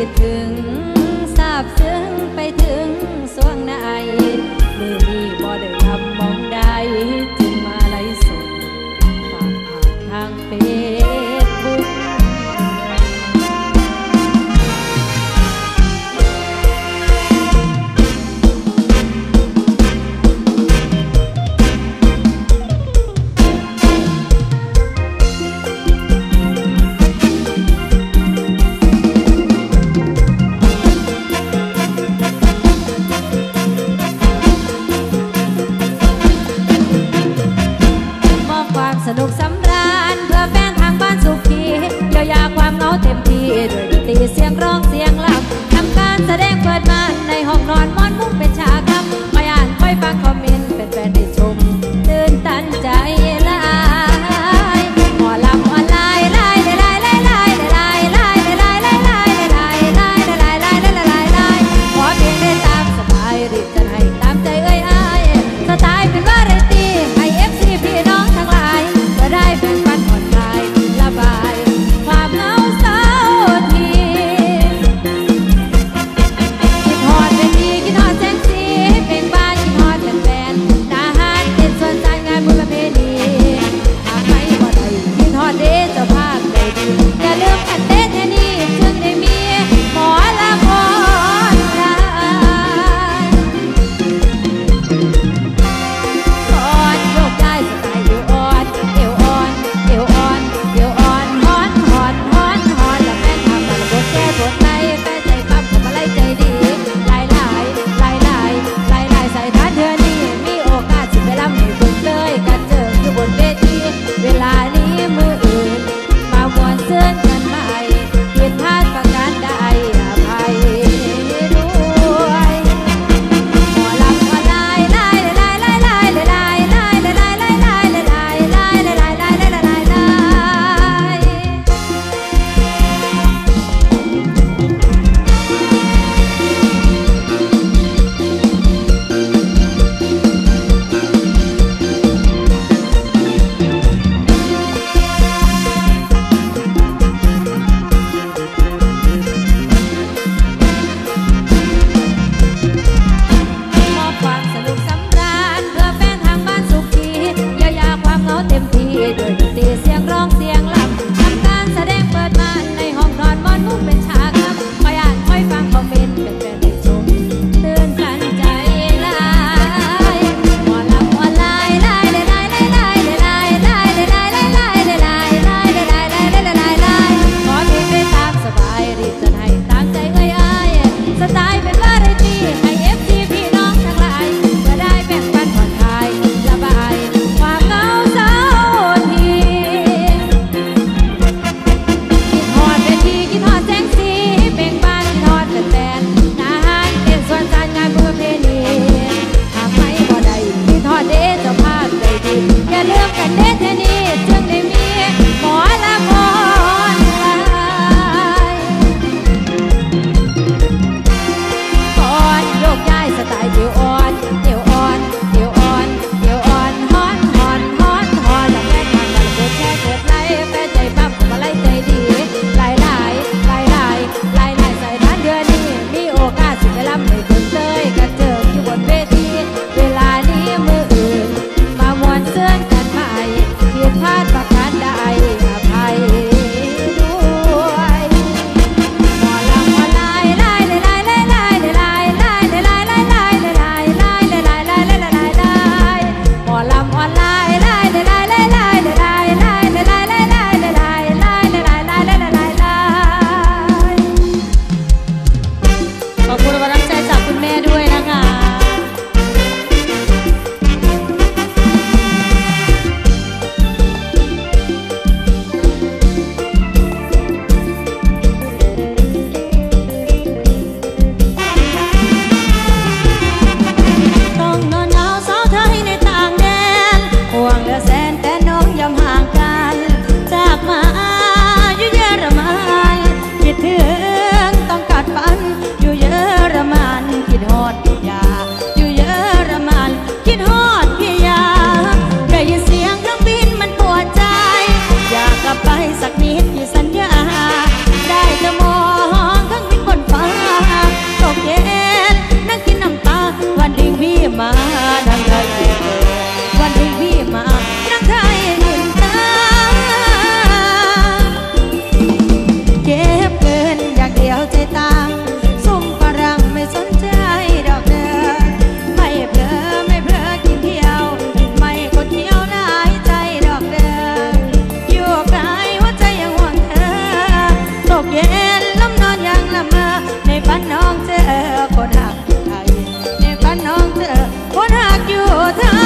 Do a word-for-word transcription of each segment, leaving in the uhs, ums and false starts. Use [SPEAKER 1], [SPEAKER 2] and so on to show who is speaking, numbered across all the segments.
[SPEAKER 1] ถึงทราบซึ้งไปถึงสวงในมือนี้บ่ได้ทำมองใดจึงมาไล่สดฝากผ่านทางเฟซบุ๊กางซุ่มฝรั่งไม่สนใจดอกเด้อไม่เพลอไม่เพลอกินเที่ยวไม่กดเที่ยวหลายใจดอกเด้ออยู่ไกลหัวใจยังห่วงเธอตกเย็นล้มนอนยังละเมอในฝันน้องเจอคนหักไทยในฝันน้องเจอคนหักอยู่ไทย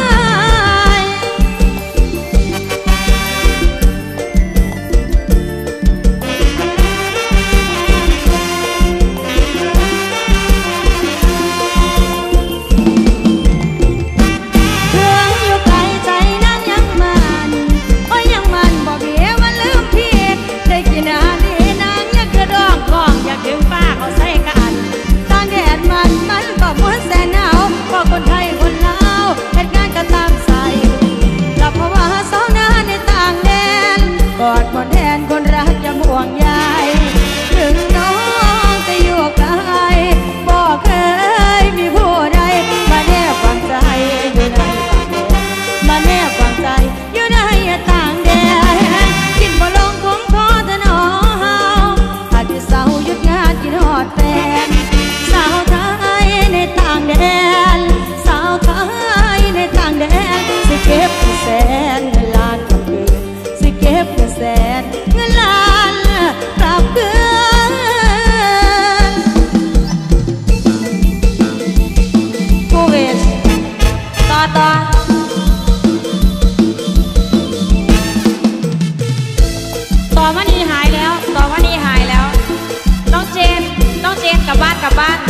[SPEAKER 1] คนไทยคนลาวเหตุงานก็ตามใส่หลับเพราะว่าสองหน้าในต่างแดนกอดบนแทนคนรักจะห่วงใยถึงน้องจะอยู่ไกลบอกเคยมีผู้ใดมาแนบฟังใจอยู่ในต่างแดนมาแนบฟังใจอยู่ในต่างแดนกินบ่ลงคงขอเธอหนอเฮาหากที่เศร้าหยุดงานกินหอดแฟนสาวไทยในต่างแดนในต่างแดนสิเก็บเงินแสนเงินล้านกลับคืนสิเก็บเงินแสนเงินล้านกลับคืนกูเวชต่อต่อต่อวันนี้หายแล้วต่อวันนี้หายแล้วน้องเจนน้องเจนกลับบ้านกลับบ้าน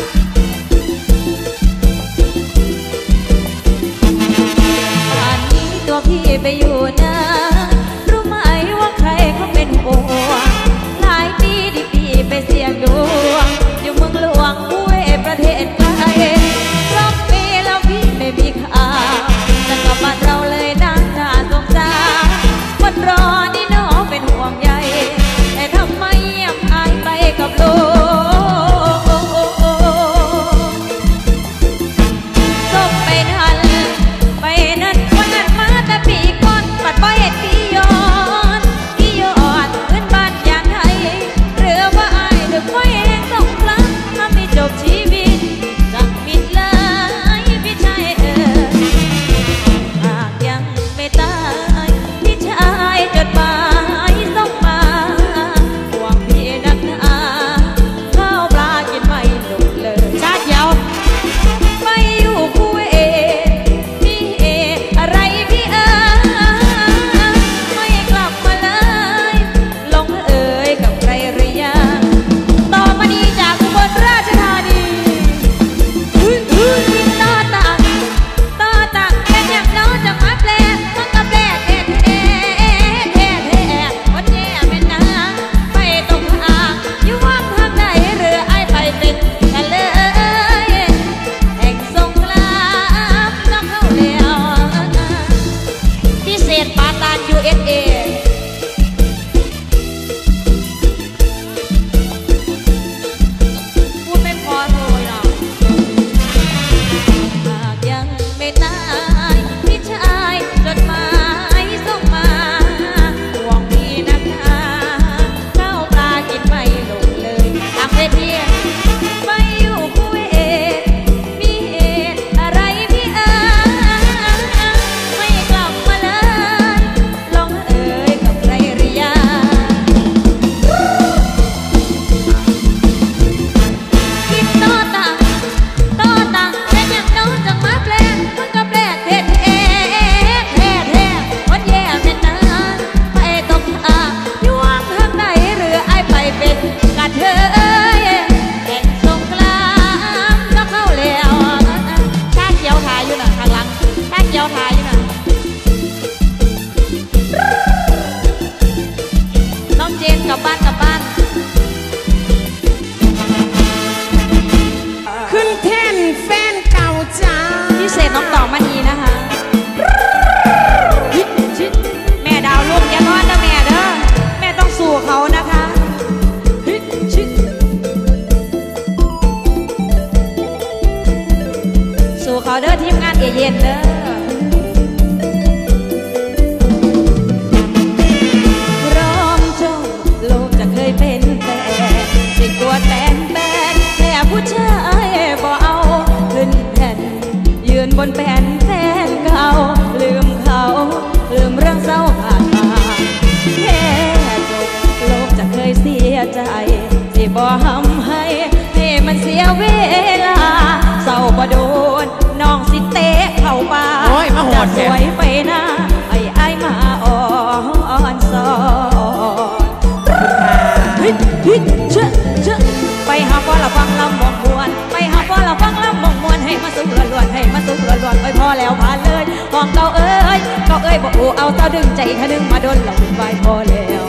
[SPEAKER 1] พี่ไปอยู่นะรู้ไหมว่าใครเขาเป็นห่วงหลายปีดีปีไปเสี่ยงดวงอยู่เมืองหลวงห้วยประเทศไทยรอบปีแล้วพี่ไม่มีข่าวจะกลับบ้านเราเลยน่าน่าสงสารคนรอนี่น้องเป็นห่วงใยแต่ทำไมยังหายไปกับโลกจบไปทันไปนั่นปีก่อนปัดบ่เห็นพี่ย้อนพี่ย้อนขึ้นบ้านอย่างไทยหรือว่าอายดึกไว้แห่งสงครามทำให้จบชีวิตจังมิดเลยพี่ชายเอ๋ยหากยังไม่ตายพี่ชายจดหมายส่งมาหวังพี่นักหนาข้าวปลากินไม่หลุดเลยชาติยาวไปอยู่คู่เอพี่เออะไรพี่เอ๋อเด้อทีมงานเอเย็นเด้อพร้อมโชคโลกจะเคยเป็นแต่สิกลัวแต่มันเสียเวลาเศร้าบ่โดนน้องสิเตะเข้าป่าจะสวยไปนะไอ้ไอ้มาอ่อนสอนฮิตฮิตเชอะเชอะไปหาพ่อละฟังลำมองมวนไปหาพ่อละฟังลำมองมวนให้มาสุกล้วนๆให้มาสุกล้วนๆไปพอแล้วผ่านเลยห้องเก่าเอ้ยเก่าเอ้ยบอกโอ้เอาเต้าดึงใจถ้าดึงมาโดนเราถึงไปพอแล้ว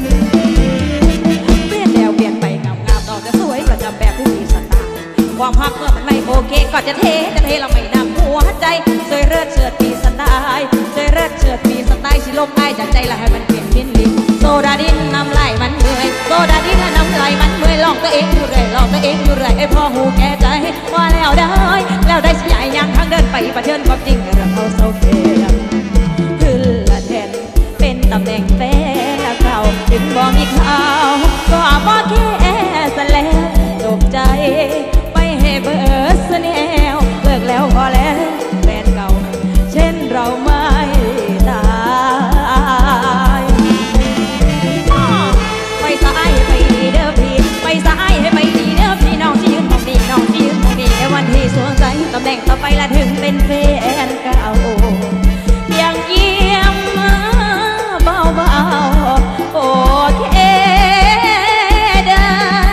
[SPEAKER 1] เปลี่ยนแล้วเปลี่ยนไปงามงามเราจะสวยประจำแบบผู้มีสไตล์ความฮักเมื่อมันไม่โอเคก็จะเทจะเทเราไม่นำหัวใจสวยเลิศเชิดมีสไตล์สวยเลิศเชิดมีสไตล์สิลมได้จากใจละให้มันเปลี่ยนพินลิโซดาดินน้ำไหลมันเมื่อยโซดาดินน้ำไหลมันเมื่อยลองตัวเองอยู่เลยลองตัวเองอยู่เลยไอ้พ่อหูแก่ใจว่าแล้วได้แล้วได้สิใหญ่ยังทางเดินไปประเทินความจริงเรื่องเขาเศร้าเกลียดขึ้นละแทนเป็นตำแหน่งแฟนละเก่าถึงบอกมีข่าวก็บอกแค่สแล้วตกใจไปให้เบิร์สแนวเลิกแล้วพอแล้วแฟนเก่าเช่นเราไม่ตายไปซ้ายให้ไปดีเด้อพี่ไปซ้ายให้ไปดีเด้อพี่น้องที่ยืนมองดีน้องที่ยืนมองดีในวันที่สวงใจตำแหน่งต่อไปละถึงเป็นแฟนเก่าเพียงเยี่ยมเบาเบาโอเคเด้อ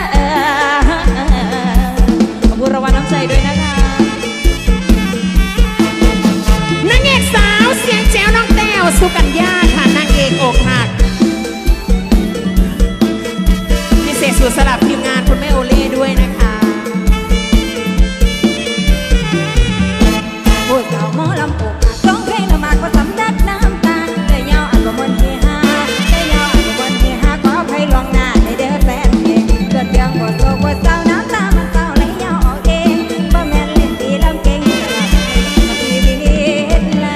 [SPEAKER 1] ขอบคุณรางวัลน้ำใจด้วยนะคะ
[SPEAKER 2] นางเอกสาวเสียงแจ๋วน้องแต้วสุกัญญาค่ะนางเอกอกหักพิเศษสุดสลับทีมงานคุณแม่โอเล่ด้วยนะคะ
[SPEAKER 1] ผู้สาวหมอลำอกหักร้องเพลงละหมาดก็สำนักน้ำตาเลยยาวอันก็มันเฮฮาเลยยาวอันก็มันเฮฮาขอใครลองหน้าในเด้อแฟนเพลงเกิดเรื่องบ่โศกบ่เศร้าน้ำตามันเศร้าเลยยาวออกเองบ่แม่นเล่นดีลำเก่งมาทีดีละ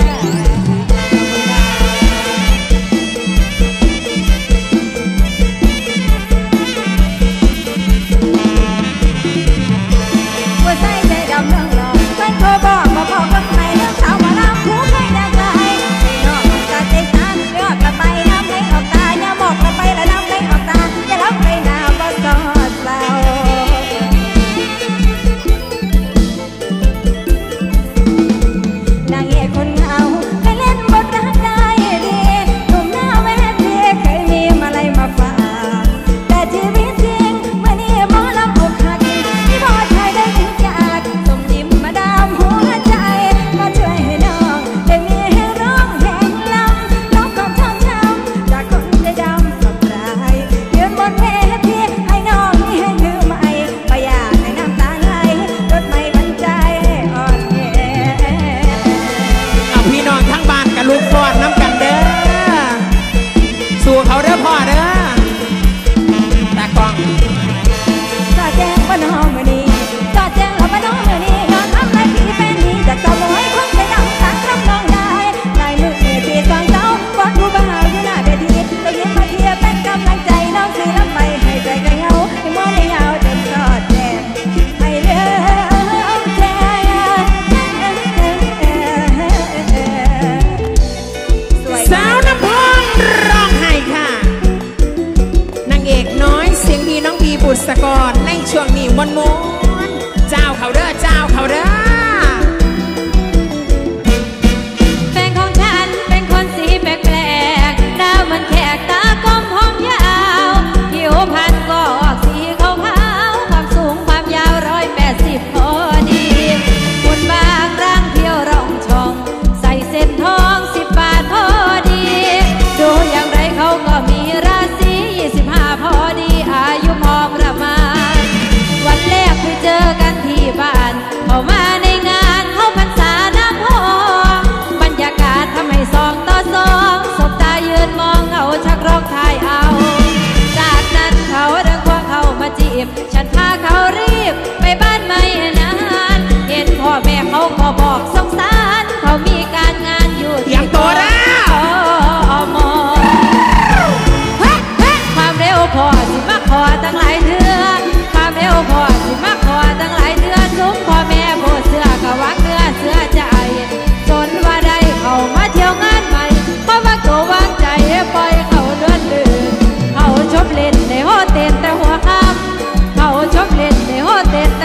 [SPEAKER 1] ว่าใส่ใจดำเรื่องหลอกเพื่อนเขาบอกมาบอกกับใครเรื่องสาวมาลำผู้เคยดังใจนอกจากใจสานยอดกระไปน้ำไหลออกตาอย่าบอกกระไปและน้ำไหลออกตาอย่าทำไปหน้าบ่สอดเศร้านางเอกคนเหงาเคยเล่นบทรักได้ดีหนุ่มหน้าแวดดีเคยมีมาลัยมาฝากแต่ชีวิตจริงเมื่อนี้หมอลำอกหักที่พ่อชายได้ถึงจากส่งยิ้มมาดามหัวใจมาช่วยให้น้องได้มีให้ร้องแห่งลำน้องก็ช้ำช้ำจากคนใจดำสับรายยืนบนเวทีให้น้องนี่ให้ถือไม้ไปอยากให้น้ำตาไหลรถไม่บรรใจอ่อนแอ
[SPEAKER 2] เอาพี่น้องทั้งบ้านกับลูกฟอดน้ำกันเด้อสู่เขาเด้อพ่อเด้อตากล้อง
[SPEAKER 1] จอแจ้งว่าน้องมือนี้จอแจ้งว่าน้องมือนี้นอนทำไรพี่แฟนนี้จากเจ้าน้อยคนใจดำสักรับน้องได้ลายมือที่สองเจ้าวัดผู้บ่าวอยู่หน้าเวทีเรายิ้มมาเทียบเป็นกำลังใจน้องซื้อลำไปให้ใจกระเงาให้มองได้ยาวจนจอดแจ้งให้เลือกแจ้
[SPEAKER 2] สาวน้ำพองร้องไห้ค่ะนางเอกน้อยเสียงดีน้องบีบุษกรในช่วงนี้มวนมวนเจ้าเขาเด้อเจ้าเขาเด้อ
[SPEAKER 1] แฟนของฉันเป็นคนสีแปลกๆหน้ามันแขกตากลมผมยาวผิวพรรณก็ออกสีขาวๆความสูงความยาวร้อยแปดสิบพอดีหุ่นบางร่างเที่ยวร่องช่องใส่เส้นทองสิบบาทพอดีดูอย่างไรเขาก็มีราศียี่สิบห้าพอดีอายุพอประมาณวันแรกไปเจอกันที่บ้านเขามาในงานเขาพรรษาน้ำพองบรรยากาศทำให้สองต่อสองสบตายืนมองเขาชักร้องทายเอาจากนั้นเขาเดินควงเขามาจีบฉันพาเขารีบไปบ้านไม่นานเห็นพ่อแม่เขาก็บอกสงสารเขามีการงานอยู่ที่
[SPEAKER 2] โตแล้ว
[SPEAKER 1] ความเร็วพอสิมาขอตั้งหลายเดือนความเร็วพอสิมาขอตั้งหลายเดือนซุ้มพ่อแม่โบเสื้อก็วักเนื้อเสื้อใจจนว่าได้เขามาเที่ยวงานใหม่เพราะว่าตัววางใจปล่อยเขาเดินลื่นเขาชอบเล่นในโฮเทลแต่หัวค่ำเขาชอบเล่นในโฮเทล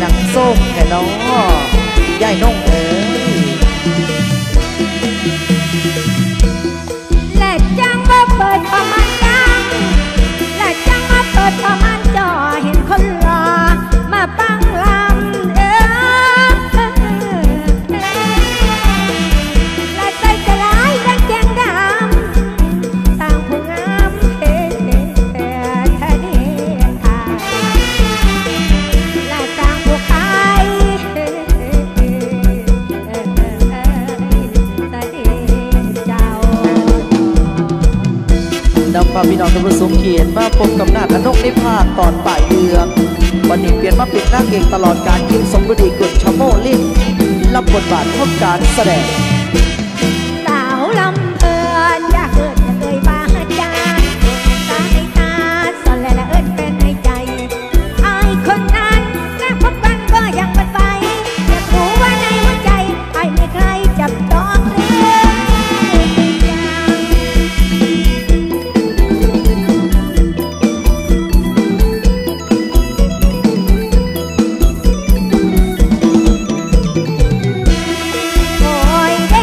[SPEAKER 3] หนังส้มแค่น้อย่ายน้องเอ๋ย
[SPEAKER 1] และจังว่าเปิดประมาณยังและจังว่าเปิดประมาณจอเห็นคนรอมาปังลำเออและใจจะร้ายดังแกงดำต่างผู้งามเท่เท่เท่ดีค่ะและต่างผู้ขายตาดีเจ้าน
[SPEAKER 3] ำพาพี่น้องทุกผู้ทรงเกียรติมาพบกับนาฏอนกในภาคตอนป่ายเรืองวันนี้เปลี่ยนมาเป็นนางเอกตลอดการยิงสมฤดีกุลชโมลิ่นรับบทบาทของการแสดง
[SPEAKER 1] สาวลำเพลินอยากเกิดจะเคยบ้าจานตาให้ตาสอนและละเอิญเป็นในใจไอ้คนนั้นแค่พบกันก็ยังมันไปอยากรู้ว่าในหัวใจไอ้ไม่ใครจับต้องเรื่องโอ้ยได้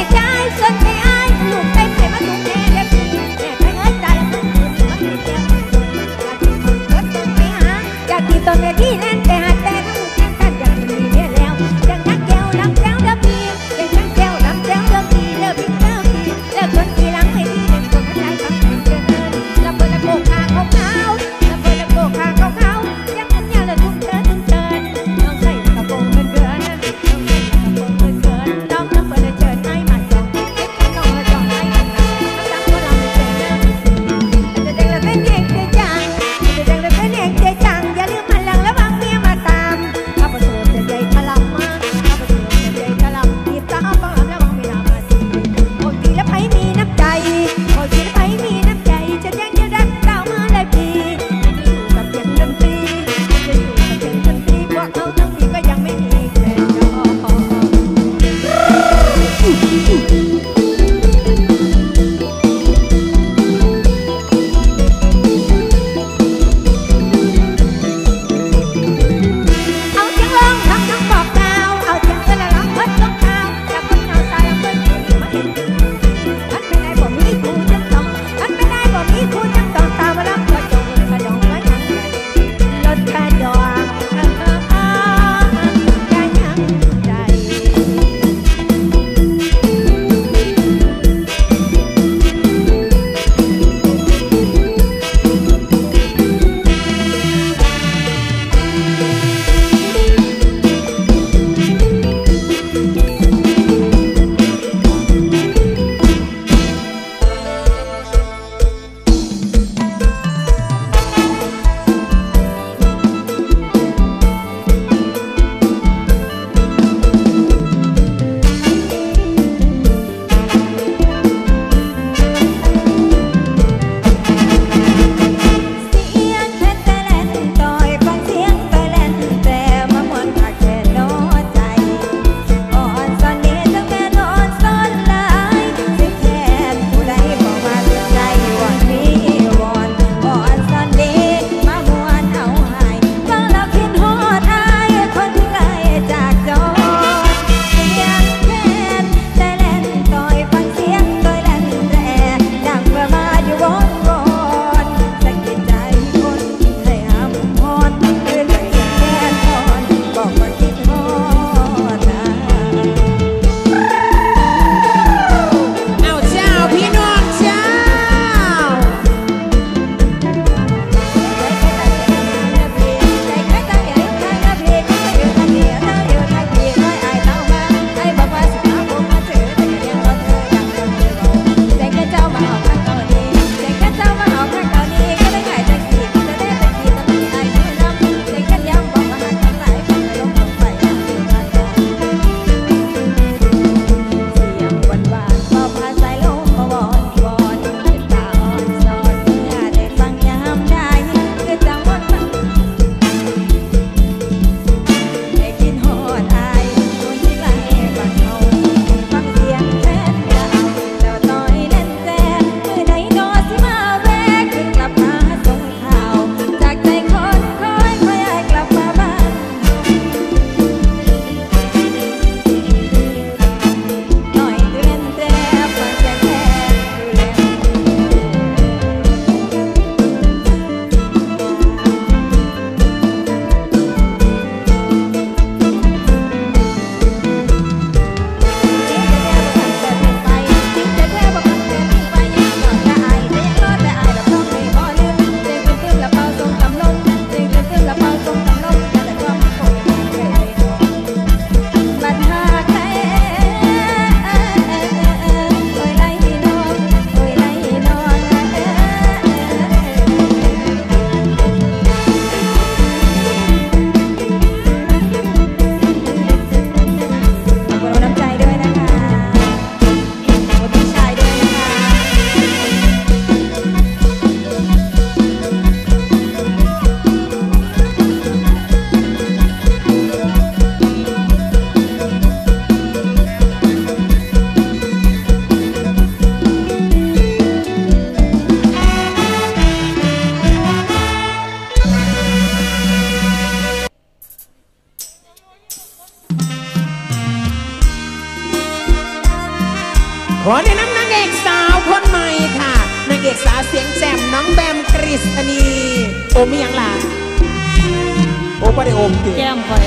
[SPEAKER 2] อแนะนำนางเอกสาวคนใหม่ค่ะนางเอกสาวเสียงแจ่มน้องแบมกฤษณีโอมยังล่ะโอไม่ได้โอมติ
[SPEAKER 1] แก้มไป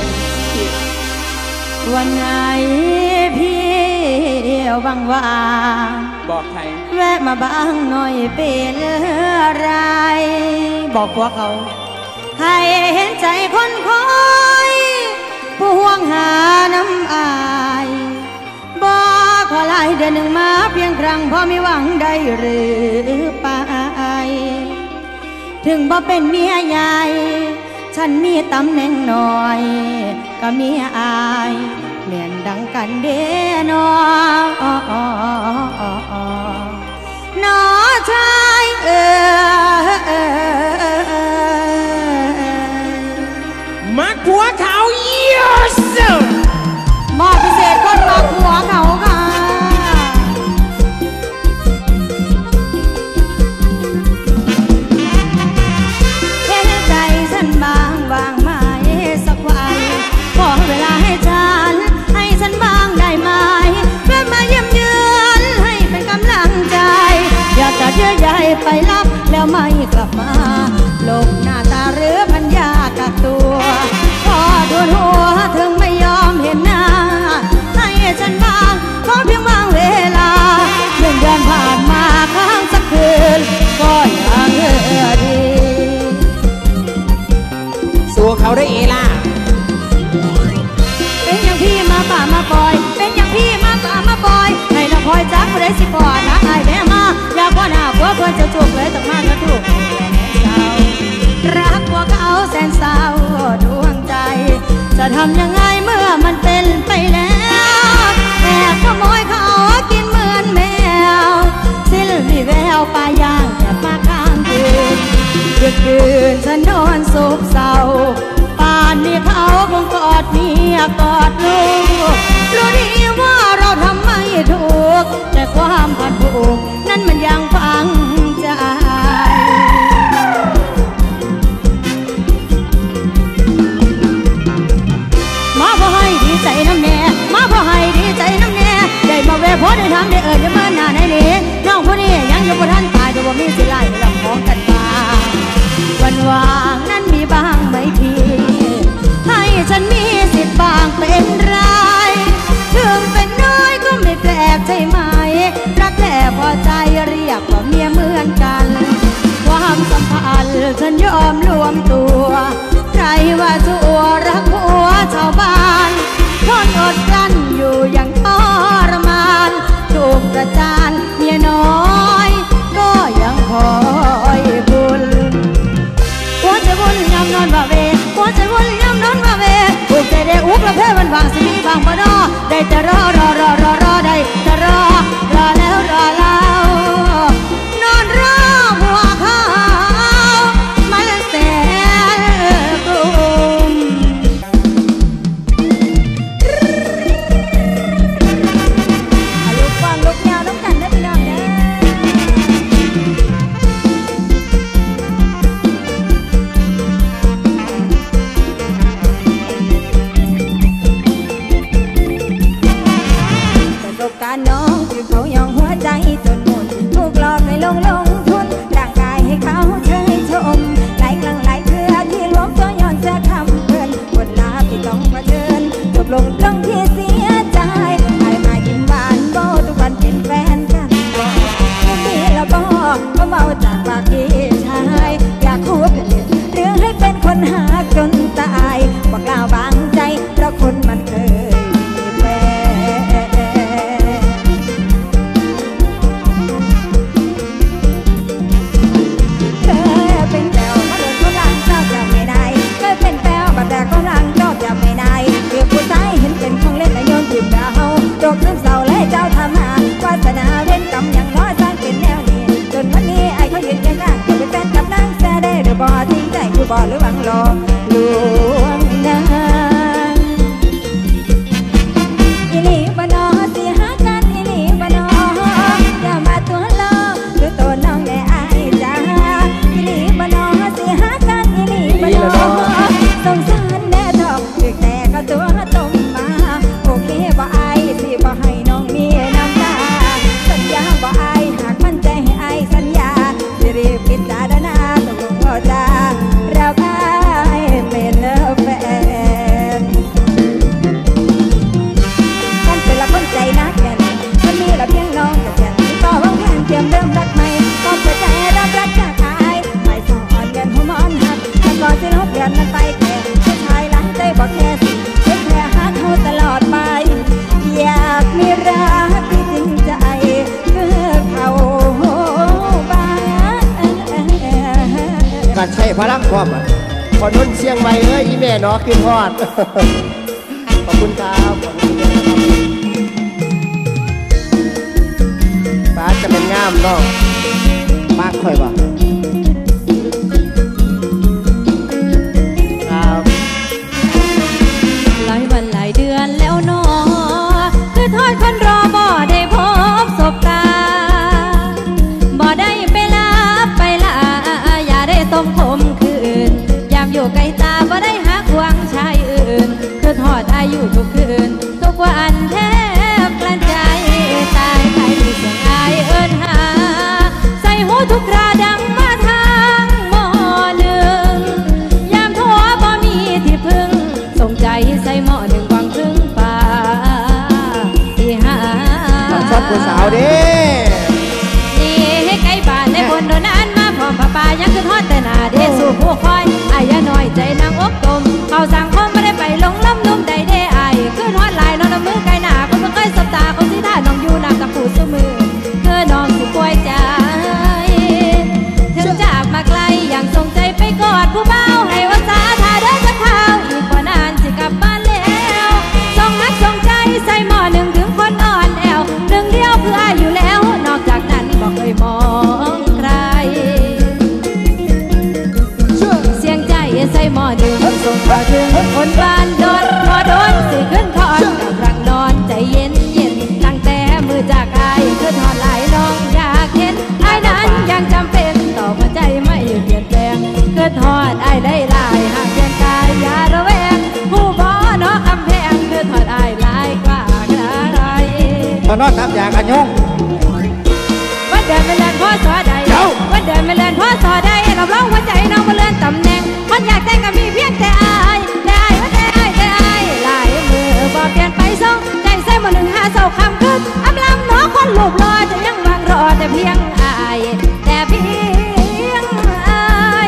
[SPEAKER 1] วันไหนพี่ว่างว่าง
[SPEAKER 2] บอกใคร
[SPEAKER 1] แวะมาบ้างหน่อยเป็นไรบอกพวกเขาให้เห็นใจคนคอยผู้ห่วงหาน้ำอายบอกขอลายเดือนหนึ่งมาเพียงครั้งพอมีหวังได้หรือไปถึงบ่เป็นเมียใหญ่ฉันมีตำแหน่งหน่อยก็มีอายเหมือนดังกันเด้นอหนอชายเออ
[SPEAKER 2] มักผัวเขาเยส
[SPEAKER 1] มอบพิเศษคนมักผัวเขาค่ะเห็นใจฉันบางวางไม้สักวันขอเวลาให้ฉันให้ฉันบ้างได้ไหมเพื่อมาเยี่ยมเยือนให้เป็นกำลังใจอยากจะเยื่อใยไปรับแล้วไม่กลับมาโลกหน้าตาหรือพันยากักตัวพอดูหัวถึงไม่ยอมเห็นหน้าให้ฉันบ้างขอเพียงว่างเวลาหนึ่งเดือนผ่านมาค้างสักคืนก็ยังเออดี
[SPEAKER 2] สู้เขาได้เอล่ะ
[SPEAKER 1] เป็นอย่างพี่มาป่ามาปล่อยเป็นอย่างพี่มาป่ามาปล่อยให้เราคอยจักผู้ใดสิก่อนนะไอ้แม่มาอยากว่าหน้าผัวเพื่อนจะจูบเลยต้องมาจะถูกรักพวกเขาแสนเศร้าดวงใจจะทำยังไงเมื่อมันเป็นไปแล้วแอบขโมยเขากินเหมือนแมวสิ้นมีแววปลายย่างแอบมาข้างคืนดึกดื่นฉันนอนสุขเศร้าป่านนี้เขาคงกอดเมียกอดลูกรู้ดีว่าเราทำไม่ถูกแต่ความผัดผูกนั้นมันยังฝังใจมาพอให้ดีใจน้ำแน่มาพอให้ดีใจน้ำแน่ได้มาแวะพอได้ทำได้เอิญได้มาหน้าไหนนี้น้องผู้นี้ยังอยู่บนท่านตายแต่ว่ามีสิไล่ลำของกันมาวันว่างนั้นมีบ้างไหมพี่ให้ฉันมีสิทธิ์บางเป็นไรถึงเป็นน้อยก็ไม่แปลกใช่ไหมรักแท้พอใจเรียกว่าเมียเหมือนกันความสัมพันธ์ฉันยอมรวมตัวใครว่าชั่วรักผัวชาวบ้านทนอดกลั้นอยู่อย่างทรมานถูกประจานเมียน้อยก็ยังคอยบุญหัวใจบุญยำนอนว่าเวหัวใจบุญยำนอนว่าเวอุกใจได้อุกละเพวันวางสิมีบางบ่นอได้แต่รอรอรอรอรอได้แต่รอรอแล้วรอแล้วนอนรอหัวเขามันแสนกลุ่มลูกฟังลูกยาวต้องกันได้พี่น้องเด้อ
[SPEAKER 4] พลังพร้อมอ่ะพอนุ่นเชียงใหม่เอ้ยอีแม่เนาะขึ้นฮอดขอบคุณครับขอบคุณฟ้าจะเป็นงามเนาะมากค่อยบ่ครับ
[SPEAKER 1] หลายวันหลายเดือนแล้วเนาะคือทอดคนรอบ่ได้พบศพตาบ่ได้ไปลาไปลาอย่าได้ต้มขมคืนยามอยู่ไกลตาบ่ได้หาควงชายอื่นคือทอดอายุทุกคืนทุกวันแทบกลั้นใจตายใครมีเสียงอายเอิ้นหาใส่หูทุกคราดังมาทางหมอหนึ่งยามโทรบ่มีที่พึ่งส่งใจใส่หม้อหนึ่งวังพึ่งป่าที่หา
[SPEAKER 4] ชอบผู้สาวเด้
[SPEAKER 1] นี่ให้ไกลบ้านในบนโดนานมาพร้อมผ้าป่ายังคือทอดแต่หน้าเด้สู่ผู้คอยอายน้อยใจนางอกตมเขาสั่งคมไม่ได้ไปลงล้ำนุ่มใดเด้อายคือทอดลายน้องน้ำมือไกลหน้าคนเพิ่งเคยสบตาคนที่ท่าน้องอยู่น้ำตะปูสมือคือน้องสิป่วยใจถึงจากมาไกลยังส่งใจไปกอดผู้เบาให้ว่าสาถ้าเดินจะเข้าอีกกว่านานสิกลับบ้านแล้วส่งฮักส่งใจใส่หม้อหนึ่งถึงคนอ่อนแอวหนึ่งเดียวคืออายอยู่แล้วนอกจากนั้นบอกเคยมองใครเสียงใจใส่หม้อหนึ่งส่งมาถึงคนบ้านโดนพอโดนสิขึ้นทอดกับรังนอนใจเย็นเย็นตั้งแต่มือจากอายคือทอดหลายน้องอยากเห็นอายนั้นยังจำเป็นต่อหัวใจไม่เปลี่ยนแปลงคือทอดอายได้ลายหากเพียงกายอย่าระแวงผู้บ่นอกคำแพงคือทอดอายลายกว่าใคร
[SPEAKER 4] ตอนนอนทับอยากอันยง
[SPEAKER 1] วันเดินไม่เลื่อนพ่อสอใดวันเดินไม่เลื่อนพ่อสอใดเราร้องหัวใจน้องมาเลื่อนตำแหน่งคนอยากแต่งก็มีเพียงแต่อายแต่อายว่าแต่อายแต่อายลายมือบ่เปลี่ยนไปส่งใจใส่มาหนึ่งหาเศร้าคำขึ้นอับลำน้องคนลูกรอจะยังวางรอแต่เพียงอายแต่เพียงอาย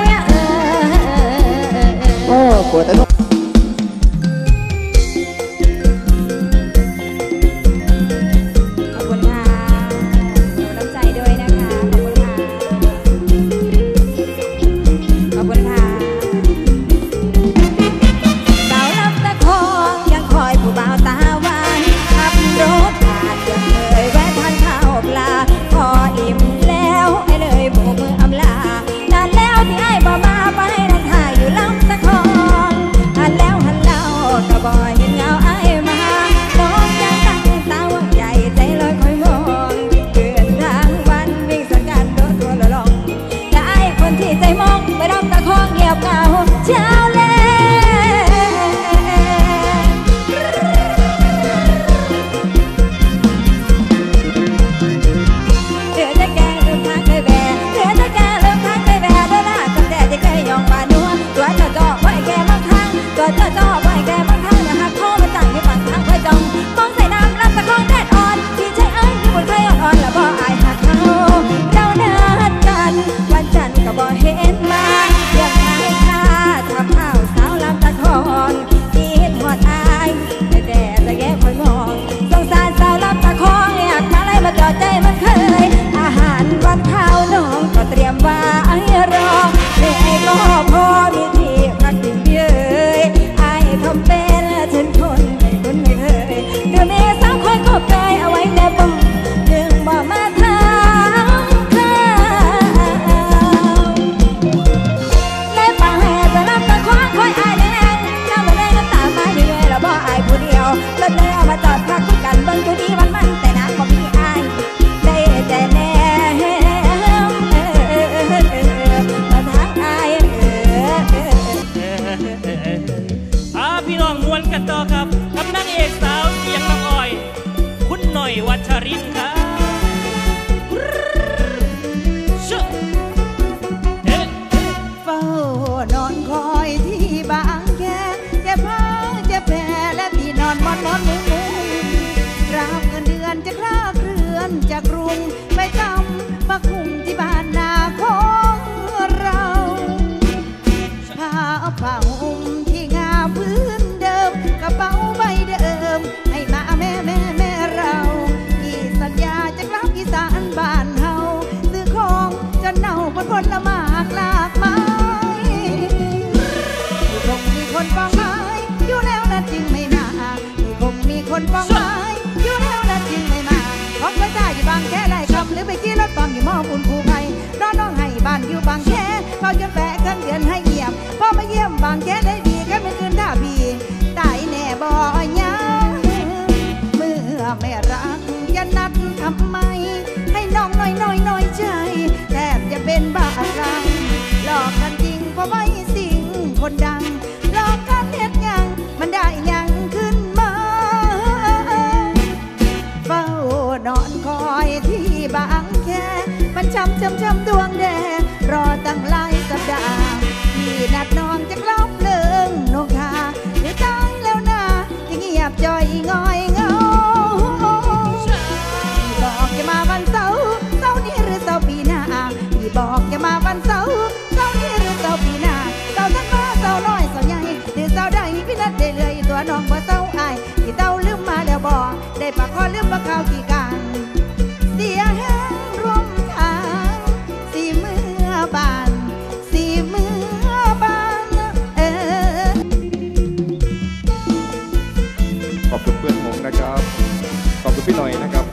[SPEAKER 4] โอ้ปวดแต่
[SPEAKER 5] กระเป๋าใบเดิมให้มาแม่แม่แม่เราที่สัญญาของก็จ่ายอยู่บางแค่ไรคำหรือไปขี่รถปั๊มอยู่มอบุญภูไผ่น้องน้องให้บ้านอยู่บางแค่เขาจนแฝงกันเดือนให้เยี่ยมพอมาเยี่ยมบางแค่ได้ดีกันเป็นคืนท่าบีตายแน่บ่ยังเมื่อไม่รักจะนัดทำไมให้น้องน้อยน้อยน้อยใจแทบจะเป็นบ้ารังหลอกกันจริงเพราะไม่สิ่งคนดังหลอกกันเฮ็ดยังมันได้ยังขึ้นมาเฝ้านอนคอยที่บางแค่มันช้ำช้ำช้ำดวงแดงรอตั้งหลายสัปดาห์ที่นัดน้องจะกล้องเลิงนกขาหรือตายแล้วนะจะเงียบจ่อยงอยเงาบอกจะมาวันเสาร์เสาร์นี้หรือเสาร์ปีหน้าพี่บอกจะมาวันเสาร์เสาร์นี้หรือเสาร์ปีหน้าเสาร์นั้นมาเสาร์น้อยเสาร์ใหญ่หรือเสาร์ใดพี่นัดได้เลยตัวน้องบ่เสาร์อายที่เต้าลืมมาแล้วบอกได้ปากคอลืมปากข้าวกี่กันเสียแห้งร่วมทางสีเมื่อบานสีเมื่อบานเออ
[SPEAKER 6] ขอบคุณเพื่อนผมนะครับขอบคุณพี่หน่อยนะครับ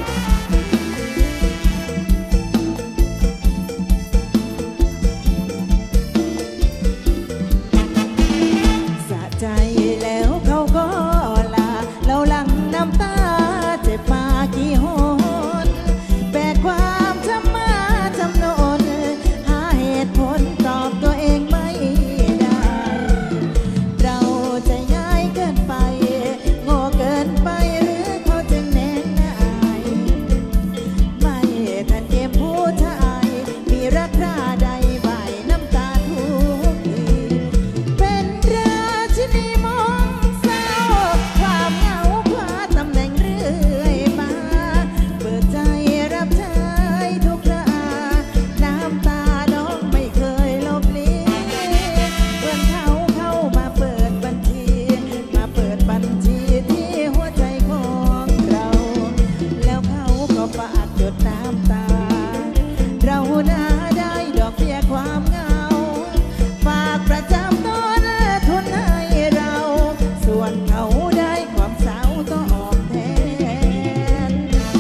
[SPEAKER 5] สะใจแล้วเขาก็ลาเราหลังน้ำตาเจ็บมากี่หนแบกความช้ำมาจำนนหาเหตุผลตอบตัวเองไม่ได้เราใจง่ายเกินไปโง่เกินไปหรือเขาจึงแน่นายไม่ทันเกมผู้ชายมีรักราใดใบน้ำตาทุกทีเป็นราชินีมองเศร้าความเหงาคว้าตำแหน่งเรื่อยมาเปิดใจรับใช้ทุกราน้ำตาน้องไม่เคยลบลีเพื่อนเขาเข้ามาเปิดบัญชีมาเปิดบัญชีที่หัวใจของเราแล้วเขาก็ฝากหยดน้ำตาเราหน้าได้ดอกเบี้ยความเหงาฝากประจำตนทุนให้เราส่วนเขาได้ความเศร้าต้องออกแทน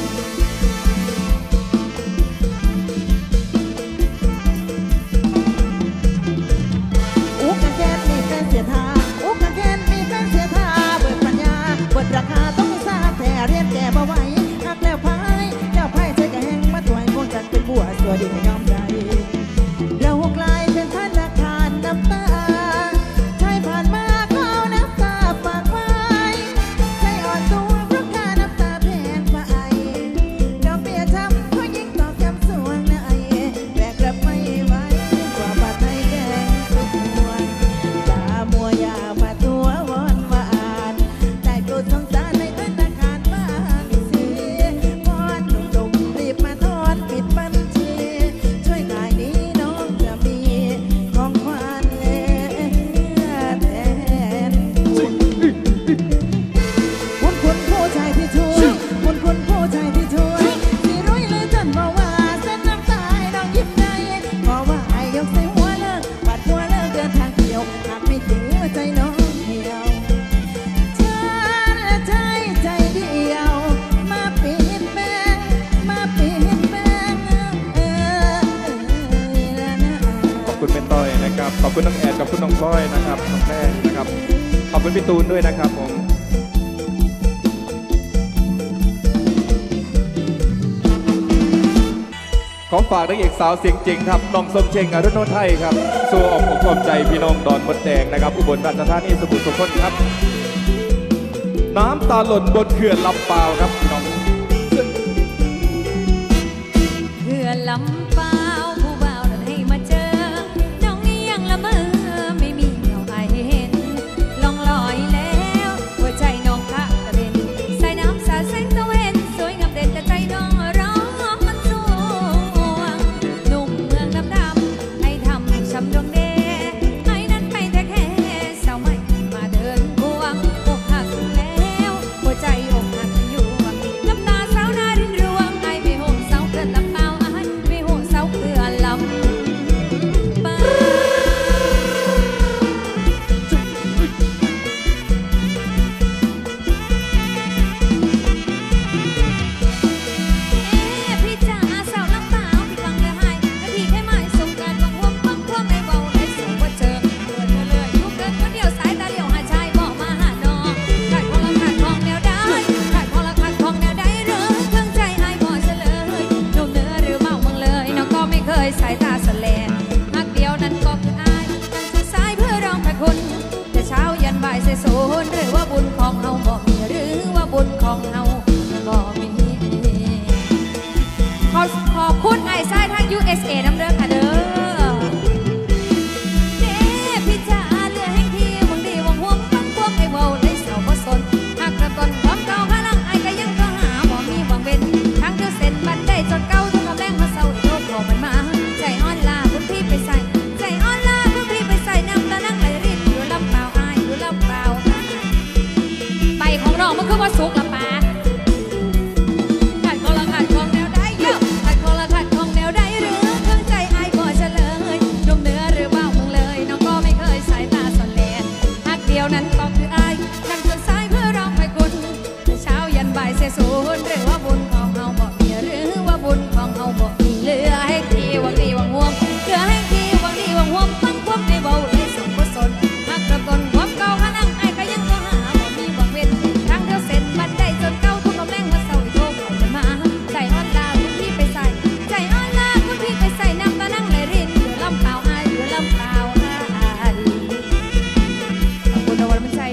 [SPEAKER 5] อุกกะแกนมีแฟนเสียท่าอุกกะแกนมีแฟนเสียท่าเบิดปัญญาเบิดราคาต้องทราบแต่เรียนแก่บ่ไหวหักแล้วพายแล้วพายใจกระแหงมาถวายพวกจัดเป็นบัวสวยดีไม่ยอมใจเรากลายเป็นธนาคารน้ำตาใช้ผ่านมาเขาน้ำตาฝากไว้ใจอ่อนตัวเพราะค่าน้ำตาแพงไปเราเปียช้ำเพราะยิ่งตอกย้ำสวงในแบกรับไม่ไหวกว่าบาดในแกงทุกมวลตามัวยามาตัววอนวานได้โปรดสงสารในธนาคารบ้างสิพอนหนุ่มๆรีบมาทอนปิดบัญชีช่วยหน่อยนี้น้องจะมีของขวัญแทนคุณคุณคุณผู้ชายที่ช่วยคุณคุณผู้ชายที่ช่วยที่รุ่ยเลยจนบอกว่าเส้นน้ำตาให้น้องยิ้มได้เพราะว่าให้ยกใส่หัวเลิกปัดหัวเลิกเดินทางเดียวหากไม่ถึงหัวใจน้องเดียวฉันใจใจเดียวมาปิดแบงมาปิดแบงเออ
[SPEAKER 6] ขอบคุณเป็นต้อยนะครับขอบคุณน้องแอดขอบคุณน้องพลอยนะครับน้องแป้งนะครับขอบคุณพี่ตูนด้วยนะครับผมขอฝากนักเอกสาวเสียงจริงครับน้องสมเชงอรุณโนไทยครับสู่ออกอกความใจพี่น้องดอนบนแดงนะครับอุบลราชธานีสมุทรสาครครับน้ำตาหล่นบนเขื่อนลำปาวครับพี่น้อง
[SPEAKER 1] เพื่อลำเปล่าผู้บ่าวนั้นให้มาเจอน้องนี่ยังละเมอไม่มีเงาไอเห็นลองลอยแล้วหัวใจน้องข้ากระเด็นใส่น้ำสาดแสงตะเวนสวยงามเด่นแต่ใจน้องร้องมันสวงหนุ่มเมืองดำดำให้ทำช้ำดวงแดงไอ้นั้นไปแต่แค่สาวใหม่มาเดินพวงอกหักแล้วหัวใจอกหักอยู่น้ำสูญหรือว่าบุญของเฮาบ่มีหรือว่าบุญของเฮาบ่มีเหลือให้ทีหวังดีหวังห่วงเหลือให้ทีหวังดีหวังห่วงฟังความในเบาในสุขสนหักกระตนความเก่าหานั่งไอ้ก็ยังต้องหาบ่มีหวังเว้นทางเดียวเสร็จบันไดจนเก่าทุกกำแรงมาเศร้าโทรเข้าจะมาใจอ่อนลาคุณพี่ไปใส่ใจอ่อนลาคุณพี่ไปใส่น้ำตานั่งไหลรินอยู่ลำเปล่าอายอยู่ลำเปล่าอายขอบคุณเอาไว้มันใจ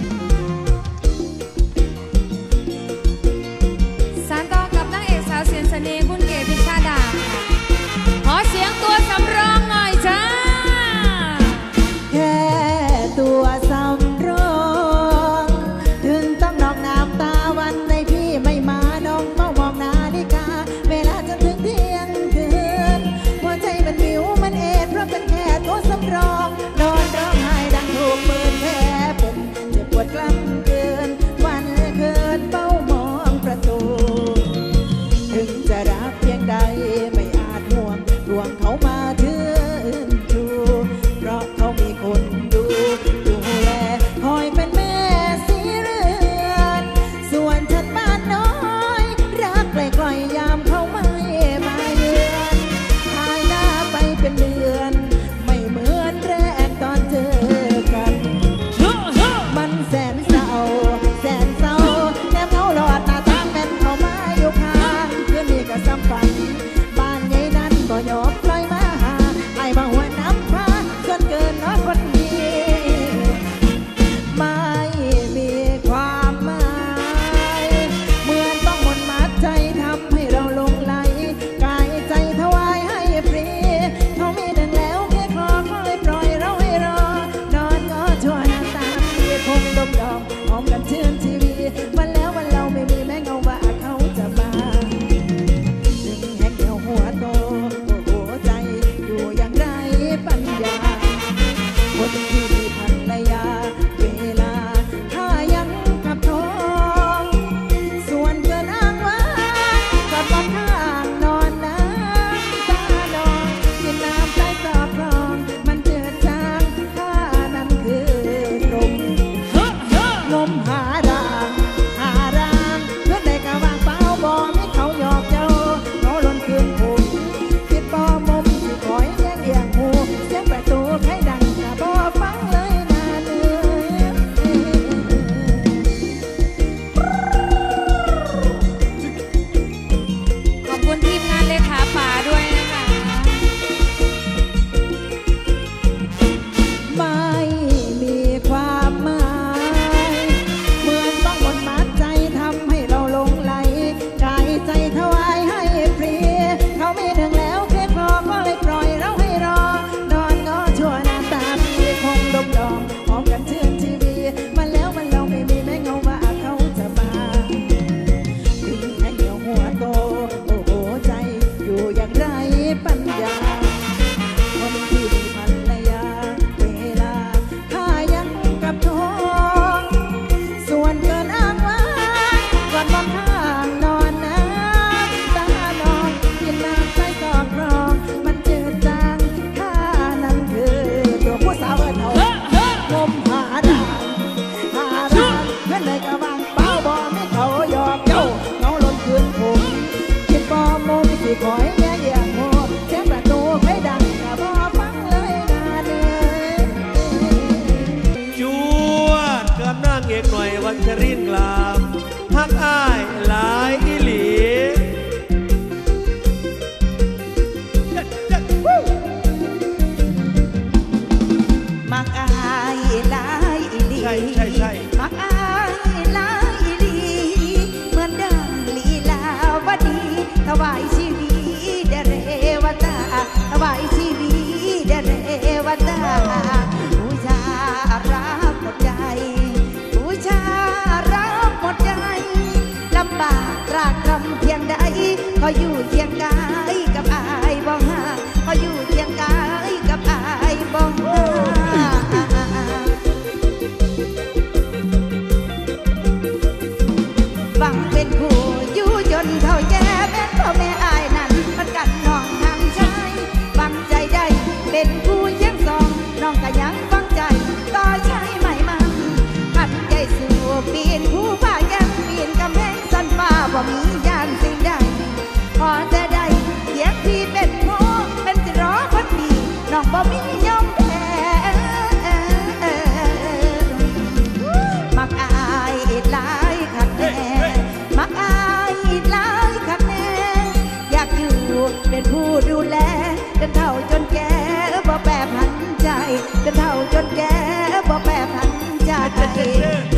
[SPEAKER 1] สานต่อกับนางเอกสาวเสียงเสน่ห์คุณเก๋พิชาดาขอเสียงตัวสำรองหน่อยจ้า
[SPEAKER 5] แค่ตัวสำรองถึงต้องนอกน้ำตาวันในพี่ไม่มาน้องเฝ้ามองนาฬิกาเวลาจนถึงเที่ยงคืนหัวใจมันวิวมันเอ็ดเพราะเป็นแค่ตัวสำรองนอนร้องไห้ดังถูกปืนแผลเป็นเจ็บปวดกล้ำเกินวันคืนเฝ้ามองประตูถึงจะรักเพียงใดไม่อาจห่วงดวงเขามาถึงจูเพราะเขามีคนดูดูแลคอยเป็นแม่สีเรือนส่วนฉันบ้านน้อยรักไกลๆยามเขาไม่มาเยือนหายหน้าไปเป็นเดือนไม่เหมือนแรกตอนเจอกันมันแสนเศร้าแสนเศร้าแนบเขาหลอดหน้าตาเป็นเขามาอยู่ข้างคืนนี้ก็ซ้ำฝันบ้านใหญ่นั้นก็ยอมปล่อยมาหาไอ้มาหัวน้ำพาจนเกินน้อยคนดีไม่มีความหมายเหมือนต้องมนต์มัดใจทำให้เราหลงไหลกายใจถวายให้ฟรีเขามีหนึ่งแล้วแค่คลอก็เลยปล่อยเราให้รอนอนก็ชั่วหน้าตาที่คงดมดอมหอมกันชื่นชีวีวันแล้ววันเราไม่มีแม้เงาว่าเขาจะมาถึงแห่งเดียวหัวโตโอ้โหใจอยู่อย่างไรปัญญาคนที่มีภรรยาเวลาถ้ายังกับทองส่วนเกินอ้างว่ากับบ้านข้างนอนน้ำตาดองกินน้ำใต้ตอกรองมันเจือจางถ้านั้นคือตรงงมหาดางหารางเพื่อนได้กะวางเปล่าบ่ไม่เขาหยอกเจ้าเขาล้นคืนผมคิดปอมมสิคอยแย่งเอียงหูเสียงประตูใครดังกะบ่ฟังเลยนาเนื้อ
[SPEAKER 1] ขอบคุณทีมงานเลขาป่าด้วยนะคะ
[SPEAKER 5] ไม่มีความหมายเหมือนต้องมนต์มัดใจทำให้เราหลงไหลกายใจถวายให้ฟรีเขามีหนึ่งแล้วแค่คลอก็เลยปล่อยเราให้รอนอนงอชั่วหน้าตาพี่คงดมดอมหอมกันชื่นชีวีมันแล้วมันเราไม่มีแม้เงาว่าเขาจะมาถึงแค่เดียวหัวโตโอ้โหใจอยู่อย่างไรปัญญาคนที่มีภรรยาเวลาถ้ายังกับทองส่วนเกินอ้างว่าก่อนนอนข้างนอนน้ำตานองกินน้ำใส่กอกรองมันจืดจางถ้านั้นคือตัวผู้สาวเอิญเอางมหาดางหาดางเพื่อนเลยกะวางเป้าบ่ไม่เขาหยอกเจ้าเขาล้นคืนผมคิดปอมมสิคอยแย่เอียงหัวเสียงประตูใครดังกะบ่ฟังเลยนาเนื้อ
[SPEAKER 7] จวดกับนางเอกหน่อยวันชรินกลามฮักอ้ายหลายอีหลี
[SPEAKER 5] มักอายหลายอีหลี
[SPEAKER 7] ใช่ใช่ใช่
[SPEAKER 5] มักอายหลายอีหลีเหมือนดังลีลาวดีถวายชีวิตแด่เรวตาถวายชีวิตแด่เรวตาผู้ชารักหมดใจผู้ชารักหมดใจลำบากตรากตรำเพียงใดก็อยู่เคียงกายกับอายบ่ห่างก็อยู่เคียงกายกับอายบ่ห่างฟังเป็นคู่อยู่จนเท่าแย่แม่พ่อแม่อายนั้นมันกันน้องทางชายฟังใจได้เป็นคู่เชียงสองน้องก็ยังฟังใจต่อใช้ไม่มันพันใจสู่ปีนผู้ฝ่ายังปีนกำแพงสันฟ้าบ่มี
[SPEAKER 7] เซอร์